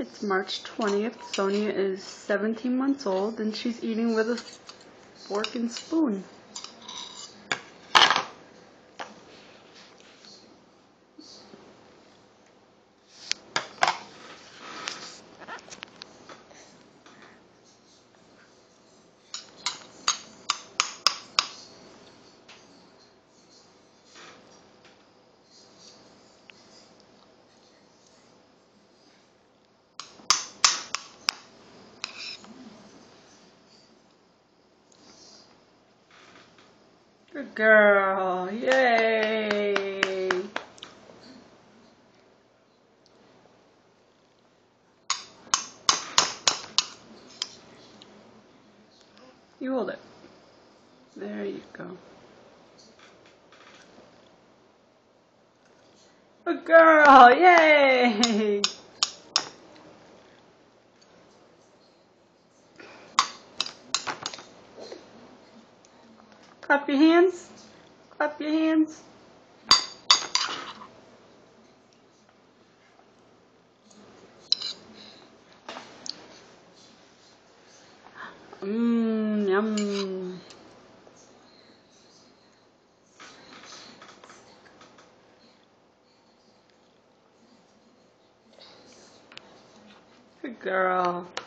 It's March 20th. Sonia is 17 months old and she's eating with a fork and spoon. Good girl. Yay. You hold it. There you go. Good girl. Yay. Clap your hands. Clap your hands. Yum. Good girl.